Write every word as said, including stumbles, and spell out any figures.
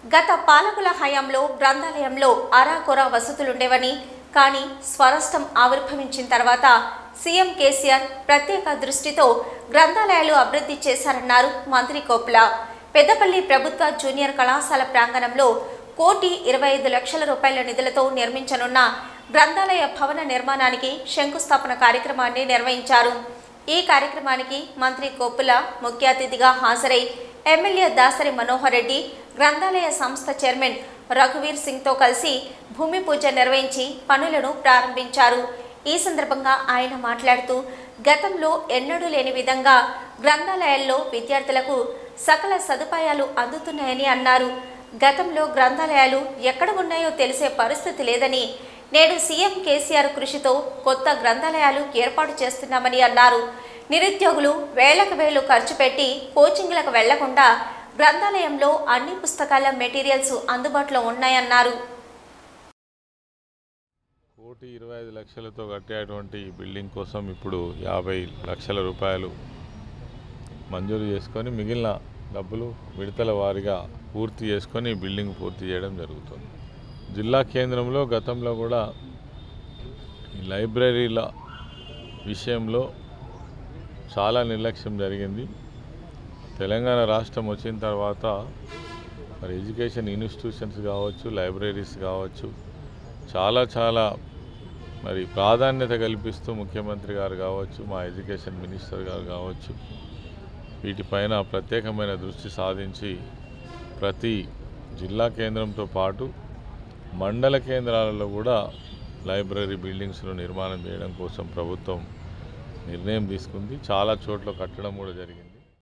గత పాలకుల హయాంలో గ్రంథాలయంలో అరాకొర వసతులుండేవని, కానీ స్వరాష్ట్రం ఆవిర్భవించిన తర్వాత సీఎం కేసీఆర్ ప్రత్యేక దృష్టితో గ్రంథాలయాలు అభివృద్ధి చేశారన్నారు మంత్రి కోప్పుల. పెద్దపల్లి ప్రభుత్వ జూనియర్ కళాశాల ప్రాంగణంలో కోటి ఇరవై ఐదు లక్షల రూపాయల నిధులతో నిర్మించనున్న గ్రంథాలయ భవన నిర్మాణానికి శంకుస్థాపన కార్యక్రమాన్ని నిర్వహించారు. ఈ కార్యక్రమానికి మంత్రి కోప్పుల ముఖ్య అతిథిగా హాజరై ఎమ్మెల్యే దాసరి మనోహర్ రెడ్డి, గ్రంథాలయ సంస్థ చైర్మన్ రఘువీర్ సింగ్తో కలిసి భూమి పూజ నిర్వహించి పనులను ప్రారంభించారు. ఈ సందర్భంగా ఆయన మాట్లాడుతూ, గతంలో ఎన్నడూ లేని విధంగా గ్రంథాలయాల్లో విద్యార్థులకు సకల సదుపాయాలు అందుతున్నాయని అన్నారు. గతంలో గ్రంథాలయాలు ఎక్కడ ఉన్నాయో తెలిసే పరిస్థితి లేదని, నేడు సీఎం కేసీఆర్ కృషితో కొత్త గ్రంథాలయాలు ఏర్పాటు చేస్తున్నామని అన్నారు. నిరుద్యోగులు వేలకు వేలు ఖర్చు పెట్టి కోచింగ్లకు వెళ్లకుండా గ్రంథాలయంలో అన్ని పుస్తకాల మెటీరియల్స్ అందుబాటులో ఉన్నాయన్నారు. కోటి ఇరవై ఐదు లక్షలతో కట్టేటువంటి బిల్డింగ్ కోసం ఇప్పుడు యాభై లక్షల రూపాయలు మంజూరు చేసుకొని మిగిలిన డబ్బులు విడతల వారీగా పూర్తి చేసుకొని బిల్డింగ్ పూర్తి చేయడం జరుగుతుంది. జిల్లా కేంద్రంలో గతంలో కూడా ఈ లైబ్రరీల విషయంలో చాలా నిర్లక్ష్యం జరిగింది. తెలంగాణ రాష్ట్రం వచ్చిన తర్వాత మరి ఎడ్యుకేషన్ ఇన్స్టిట్యూషన్స్ కావచ్చు, లైబ్రరీస్ కావచ్చు, చాలా చాలా మరి ప్రాధాన్యత కల్పిస్తూ ముఖ్యమంత్రి గారు కావచ్చు, మా ఎడ్యుకేషన్ మినిస్టర్ గారు కావచ్చు, వీటిపైన ప్రత్యేకమైన దృష్టి సాధించి ప్రతి జిల్లా కేంద్రంతో పాటు మండల కేంద్రాలలో కూడా లైబ్రరీ బిల్డింగ్స్ను నిర్మాణం చేయడం కోసం ప్రభుత్వం నిర్ణయం తీసుకుంది. చాలా చోట్ల కట్టడం కూడా జరిగింది.